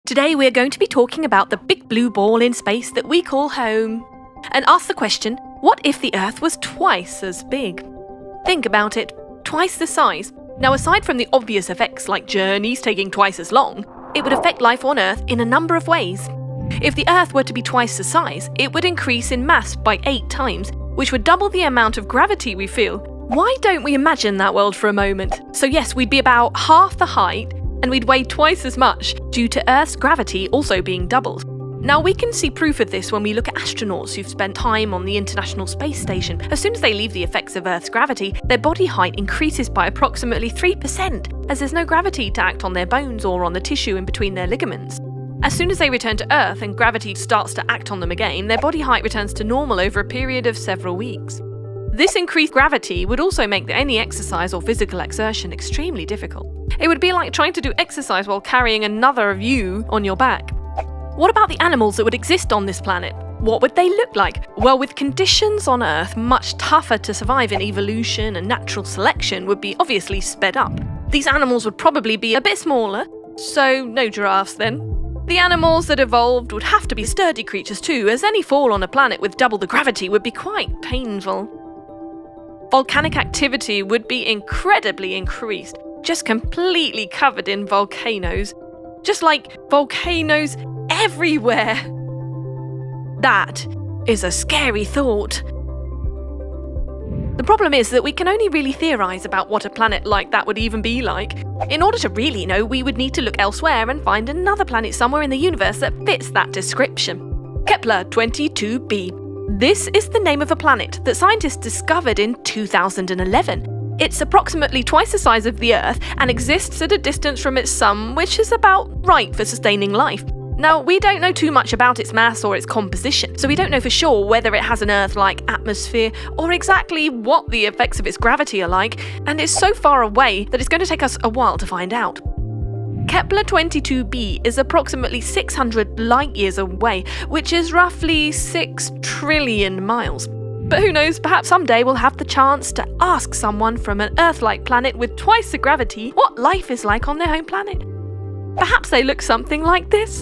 Today we're going to be talking about the big blue ball in space that we call home, and ask the question, what if the Earth was twice as big? Think about it, twice the size. Now, aside from the obvious effects like journeys taking twice as long, it would affect life on Earth in a number of ways. If the Earth were to be twice the size, it would increase in mass by 8 times, which would double the amount of gravity we feel. Why don't we imagine that world for a moment? So yes, we'd be about half the height, and we'd weigh twice as much due to Earth's gravity also being doubled. Now, we can see proof of this when we look at astronauts who've spent time on the International Space Station. As soon as they leave the effects of Earth's gravity, their body height increases by approximately 3%, as there's no gravity to act on their bones or on the tissue in between their ligaments. As soon as they return to Earth and gravity starts to act on them again, their body height returns to normal over a period of several weeks. This increased gravity would also make any exercise or physical exertion extremely difficult. It would be like trying to do exercise while carrying another of you on your back. What about the animals that would exist on this planet? What would they look like? Well, with conditions on Earth much tougher to survive in evolution, and natural selection would be obviously sped up. These animals would probably be a bit smaller, so no giraffes then. The animals that evolved would have to be sturdy creatures too, as any fall on a planet with double the gravity would be quite painful. Volcanic activity would be incredibly increased, just completely covered in volcanoes. Just like volcanoes everywhere. That is a scary thought. The problem is that we can only really theorise about what a planet like that would even be like. In order to really know, we would need to look elsewhere and find another planet somewhere in the universe that fits that description. Kepler 22b. This is the name of a planet that scientists discovered in 2011. It's approximately twice the size of the Earth and exists at a distance from its sun, which is about right for sustaining life. Now, we don't know too much about its mass or its composition, so we don't know for sure whether it has an Earth-like atmosphere or exactly what the effects of its gravity are like, and it's so far away that it's going to take us a while to find out. Kepler 22b is approximately 600 light-years away, which is roughly 6 trillion miles. But who knows, perhaps someday we'll have the chance to ask someone from an Earth-like planet with twice the gravity what life is like on their home planet. Perhaps they look something like this.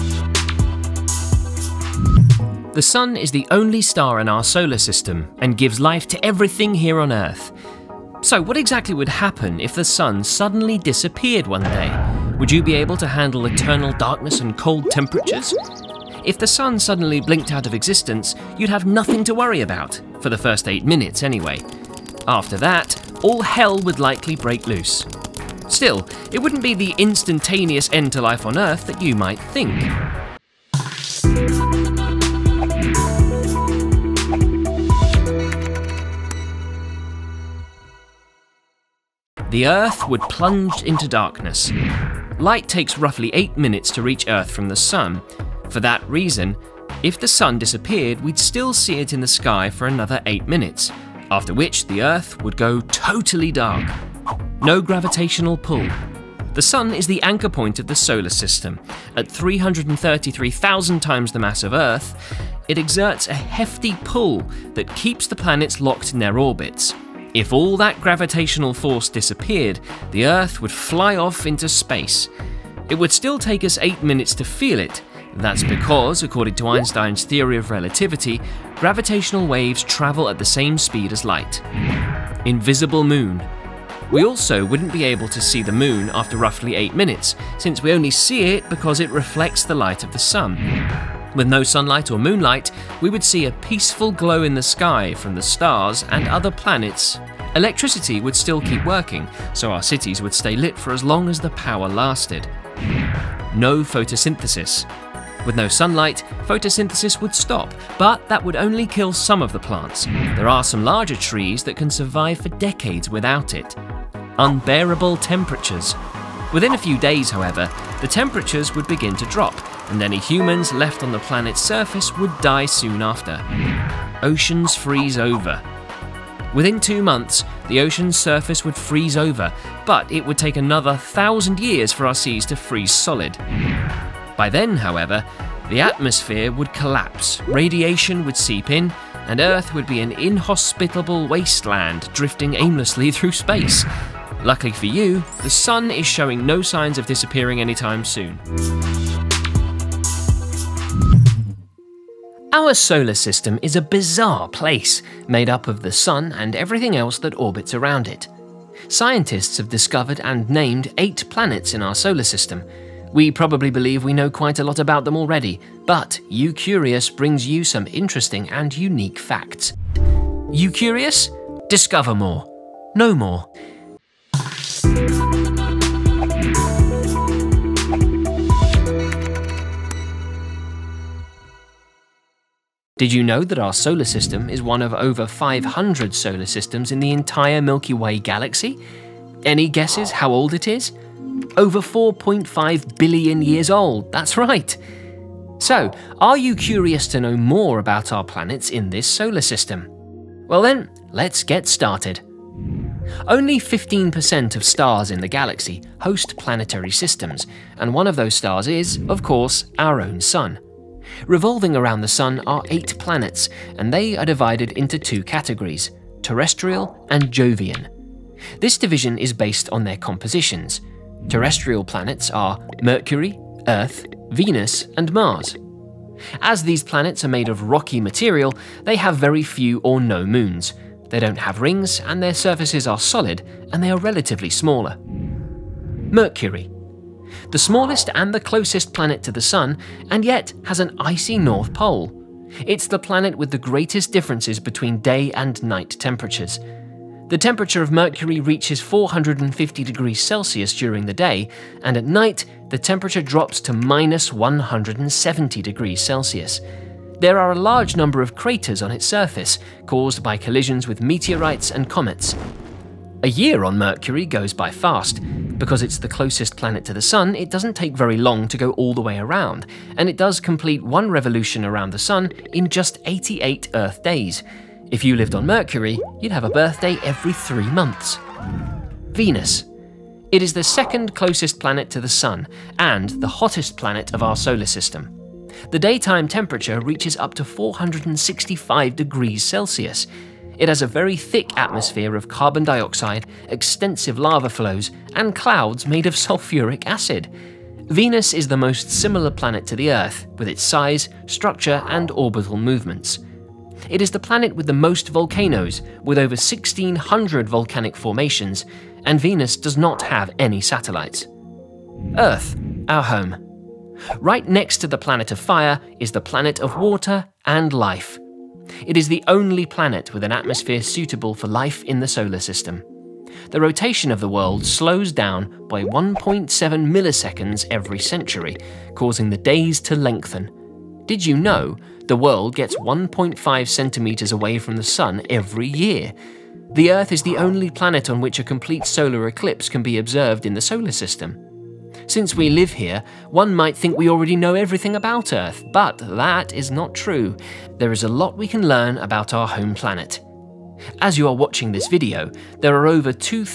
The Sun is the only star in our solar system and gives life to everything here on Earth. So what exactly would happen if the Sun suddenly disappeared one day? Would you be able to handle eternal darkness and cold temperatures? If the Sun suddenly blinked out of existence, you'd have nothing to worry about, for the first 8 minutes anyway. After that, all hell would likely break loose. Still, it wouldn't be the instantaneous end to life on Earth that you might think. The Earth would plunge into darkness. Light takes roughly 8 minutes to reach Earth from the Sun. For that reason, if the Sun disappeared, we'd still see it in the sky for another 8 minutes, after which the Earth would go totally dark. No gravitational pull. The Sun is the anchor point of the solar system. At 333,000 times the mass of Earth, it exerts a hefty pull that keeps the planets locked in their orbits. If all that gravitational force disappeared, the Earth would fly off into space. It would still take us 8 minutes to feel it. That's because, according to Einstein's theory of relativity, gravitational waves travel at the same speed as light. Invisible moon. We also wouldn't be able to see the moon after roughly 8 minutes, since we only see it because it reflects the light of the sun. With no sunlight or moonlight, we would see a peaceful glow in the sky from the stars and other planets. Electricity would still keep working, so our cities would stay lit for as long as the power lasted. No photosynthesis. With no sunlight, photosynthesis would stop, but that would only kill some of the plants. There are some larger trees that can survive for decades without it. Unbearable temperatures. Within a few days, however, the temperatures would begin to drop, and any humans left on the planet's surface would die soon after. Oceans freeze over. Within 2 months, the ocean's surface would freeze over, but it would take another 1,000 years for our seas to freeze solid. By then, however, the atmosphere would collapse, radiation would seep in, and Earth would be an inhospitable wasteland drifting aimlessly through space. Luckily for you, the Sun is showing no signs of disappearing anytime soon. Our solar system is a bizarre place, made up of the Sun and everything else that orbits around it. Scientists have discovered and named 8 planets in our solar system. We probably believe we know quite a lot about them already, but YouCurious brings you some interesting and unique facts. YouCurious? Discover more. Know more. Did you know that our solar system is one of over 500 solar systems in the entire Milky Way galaxy? Any guesses how old it is? Over 4.5 billion years old, that's right! So, are you curious to know more about our planets in this solar system? Well then, let's get started. Only 15% of stars in the galaxy host planetary systems, and one of those stars is, of course, our own Sun. Revolving around the Sun are 8 planets, and they are divided into 2 categories, terrestrial and Jovian. This division is based on their compositions. Terrestrial planets are Mercury, Earth, Venus, and Mars. As these planets are made of rocky material, they have very few or no moons. They don't have rings, and their surfaces are solid, and they are relatively smaller. Mercury. The smallest and the closest planet to the Sun, and yet has an icy North Pole. It's the planet with the greatest differences between day and night temperatures. The temperature of Mercury reaches 450 degrees Celsius during the day, and at night, the temperature drops to minus 170 degrees Celsius. There are a large number of craters on its surface, caused by collisions with meteorites and comets. A year on Mercury goes by fast. Because it's the closest planet to the Sun, it doesn't take very long to go all the way around, and it does complete one revolution around the Sun in just 88 Earth days. If you lived on Mercury, you'd have a birthday every 3 months. Venus. It is the second closest planet to the Sun, and the hottest planet of our solar system. The daytime temperature reaches up to 465 degrees Celsius. It has a very thick atmosphere of carbon dioxide, extensive lava flows, and clouds made of sulfuric acid. Venus is the most similar planet to the Earth, with its size, structure, and orbital movements. It is the planet with the most volcanoes, with over 1,600 volcanic formations, and Venus does not have any satellites. Earth, our home. Right next to the planet of fire is the planet of water and life. It is the only planet with an atmosphere suitable for life in the solar system. The rotation of the world slows down by 1.7 milliseconds every century, causing the days to lengthen. Did you know the world gets 1.5 centimeters away from the Sun every year? The Earth is the only planet on which a complete solar eclipse can be observed in the solar system. Since we live here, one might think we already know everything about Earth, but that is not true. There is a lot we can learn about our home planet. As you are watching this video, there are over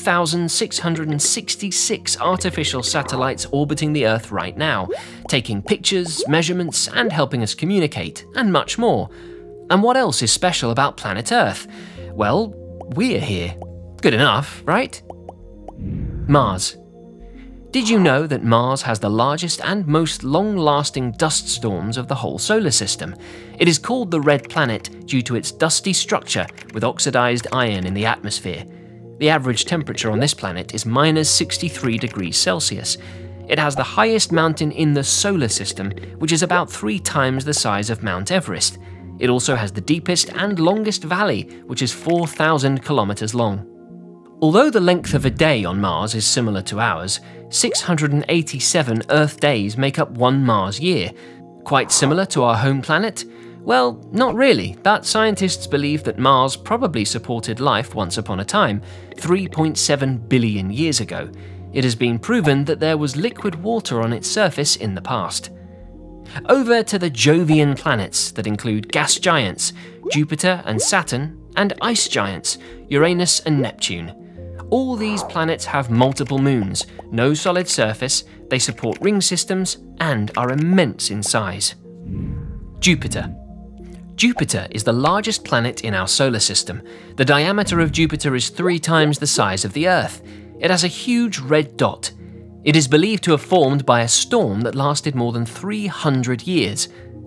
2,666 artificial satellites orbiting the Earth right now, taking pictures, measurements, and helping us communicate, and much more. And what else is special about planet Earth? Well, we're here. Good enough, right? Mars. Did you know that Mars has the largest and most long-lasting dust storms of the whole solar system? It is called the Red Planet due to its dusty structure with oxidized iron in the atmosphere. The average temperature on this planet is minus 63 degrees Celsius. It has the highest mountain in the solar system, which is about 3 times the size of Mount Everest. It also has the deepest and longest valley, which is 4,000 kilometers long. Although the length of a day on Mars is similar to ours, 687 Earth days make up one Mars year. Quite similar to our home planet? Well, not really, but scientists believe that Mars probably supported life once upon a time, 3.7 billion years ago. It has been proven that there was liquid water on its surface in the past. Over to the Jovian planets that include gas giants, Jupiter and Saturn, and ice giants, Uranus and Neptune. All these planets have multiple moons, no solid surface, they support ring systems, and are immense in size. Jupiter. Jupiter is the largest planet in our solar system. The diameter of Jupiter is 3 times the size of the Earth. It has a huge red dot. It is believed to have formed by a storm that lasted more than 300 years.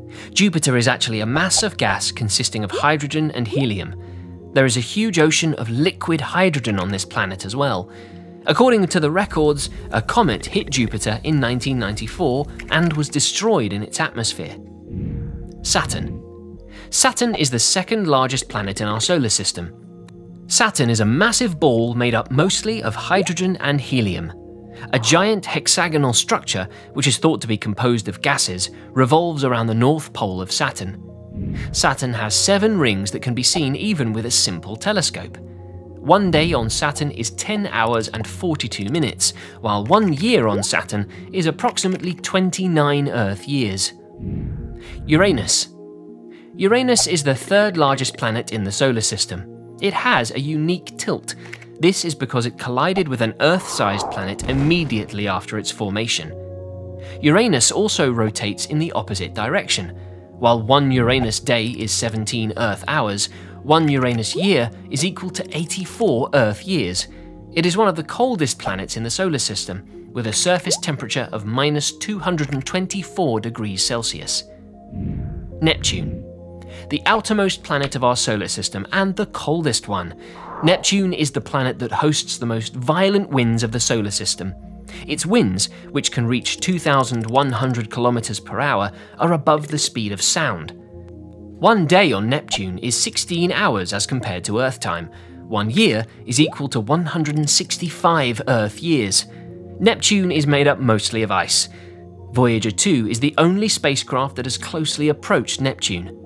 Jupiter is actually a mass of gas consisting of hydrogen and helium. There is a huge ocean of liquid hydrogen on this planet as well. According to the records, a comet hit Jupiter in 1994 and was destroyed in its atmosphere. Saturn. Saturn is the second largest planet in our solar system. Saturn is a massive ball made up mostly of hydrogen and helium. A giant hexagonal structure, which is thought to be composed of gases, revolves around the North Pole of Saturn. Saturn has 7 rings that can be seen even with a simple telescope. One day on Saturn is 10 hours and 42 minutes, while 1 year on Saturn is approximately 29 Earth years. Uranus. Uranus is the third largest planet in the solar system. It has a unique tilt. This is because it collided with an Earth-sized planet immediately after its formation. Uranus also rotates in the opposite direction. While 1 Uranus day is 17 Earth hours, 1 Uranus year is equal to 84 Earth years. It is one of the coldest planets in the solar system, with a surface temperature of -224 degrees Celsius. Neptune. The outermost planet of our solar system and the coldest one. Neptune is the planet that hosts the most violent winds of the solar system. Its winds, which can reach 2,100 kilometers per hour, are above the speed of sound. 1 day on Neptune is 16 hours as compared to Earth time. 1 year is equal to 165 Earth years. Neptune is made up mostly of ice. Voyager 2 is the only spacecraft that has closely approached Neptune.